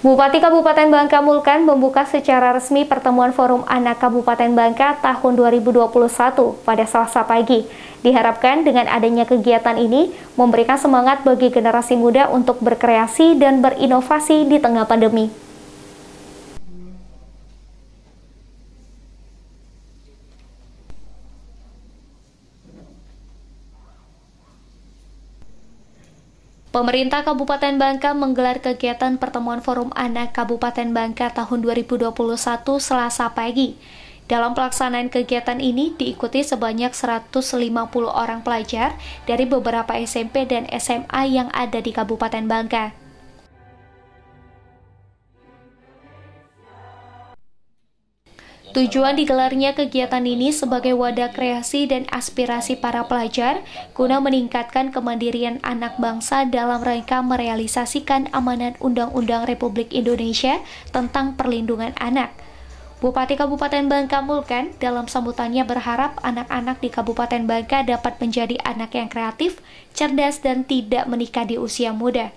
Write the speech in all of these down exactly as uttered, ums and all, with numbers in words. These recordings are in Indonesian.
Bupati Kabupaten Bangka Mulkan membuka secara resmi pertemuan Forum Anak Kabupaten Bangka tahun dua ribu dua puluh satu pada Selasa pagi. Diharapkan dengan adanya kegiatan ini memberikan semangat bagi generasi muda untuk berkreasi dan berinovasi di tengah pandemi. Pemerintah Kabupaten Bangka menggelar kegiatan pertemuan Forum Anak Kabupaten Bangka tahun dua ribu dua puluh satu Selasa pagi. Dalam pelaksanaan kegiatan ini diikuti sebanyak seratus lima puluh orang pelajar dari beberapa S M P dan S M A yang ada di Kabupaten Bangka. Tujuan digelarnya kegiatan ini sebagai wadah kreasi dan aspirasi para pelajar guna meningkatkan kemandirian anak bangsa dalam rangka merealisasikan amanat Undang-Undang Republik Indonesia tentang perlindungan anak. Bupati Kabupaten Bangka Mulkan dalam sambutannya berharap anak-anak di Kabupaten Bangka dapat menjadi anak yang kreatif, cerdas, dan tidak menikah di usia muda.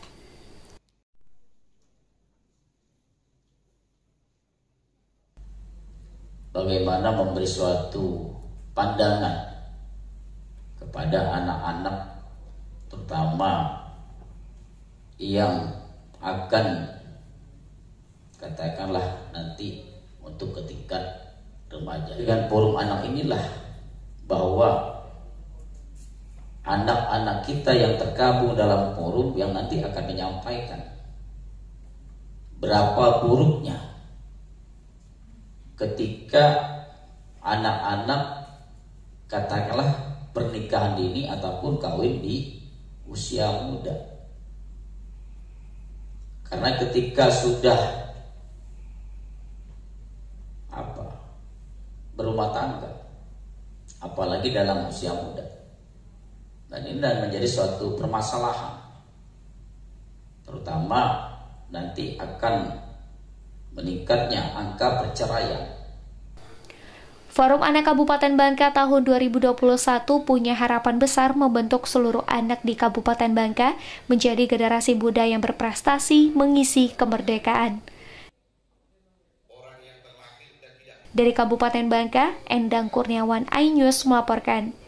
Bagaimana memberi suatu pandangan kepada anak-anak terutama yang akan katakanlah nanti untuk ketingkat remaja. Dengan forum anak inilah bahwa anak-anak kita yang tergabung dalam forum yang nanti akan menyampaikan berapa buruknya ketika anak-anak katakanlah pernikahan dini ataupun kawin di usia muda. Karena ketika sudah apa berumah tangga, apalagi dalam usia muda, dan ini menjadi suatu permasalahan, terutama nanti akan meningkatnya angka perceraian. Forum Anak Kabupaten Bangka tahun dua ribu dua puluh satu punya harapan besar membentuk seluruh anak di Kabupaten Bangka menjadi generasi muda yang berprestasi mengisi kemerdekaan. Dari Kabupaten Bangka, Endang Kurniawan, iNews melaporkan.